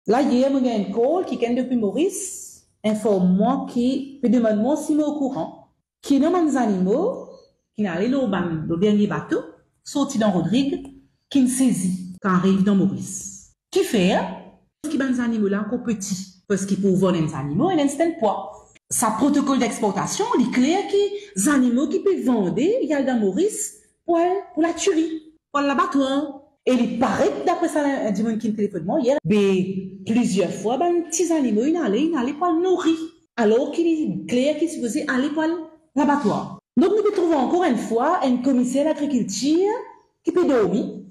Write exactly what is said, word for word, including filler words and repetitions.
Là, hier, il y a un call qui vient depuis Maurice, informe-moi qui peut demander si je suis au courant, qui n'a pas des animaux, qui n'a allé le dernier bateau, sorti dans Rodrigue, qui ne saisit quand arrive dans Maurice. Qui fait, qui a des animaux là encore petits, parce qu'il peut voler des animaux et un poids. Sa protocole d'exportation, il est clair que les animaux qui peuvent vendre, il y a dans Maurice pour, pour la tuerie, pour l'abattoir. Et il paraît, d'après ça, un dimanche qui me téléphone hier, ben, plusieurs fois, ben, petits animaux, ils n'allaient, ils n'allaient pas nourrir. Alors qu'il est clair qu'ils supposé aller pour l'abattoir. Donc, nous trouvons encore une fois un commissaire d'agriculture qui peut dormir,